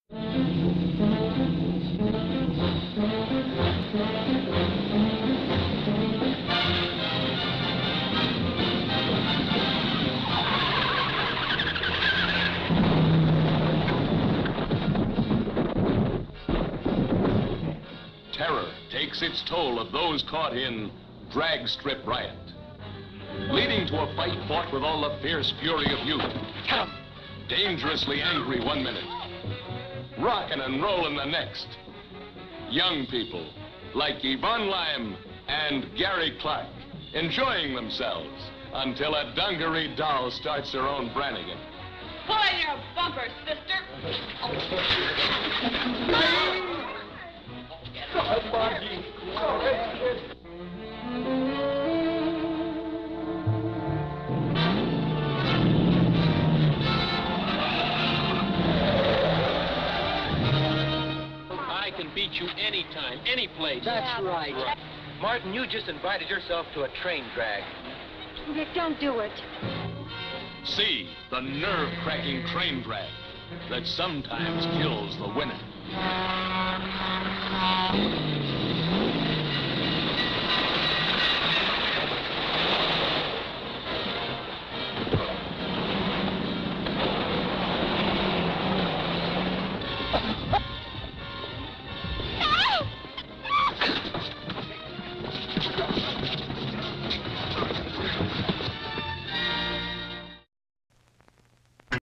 Terror takes its toll of those caught in Drag Strip Riot, leading to a fight fought with all the fierce fury of youth. Dangerously angry one minute, rockin' and rollin' the next. Young people like Yvonne Lime and Gary Clark enjoying themselves until a dungaree doll starts her own Brannigan. Pull in your bumper, sister. I can beat you anytime, any place. That's right. Martin, you just invited yourself to a train drag. Rick, don't do it. See the nerve-cracking train drag that sometimes kills the winner.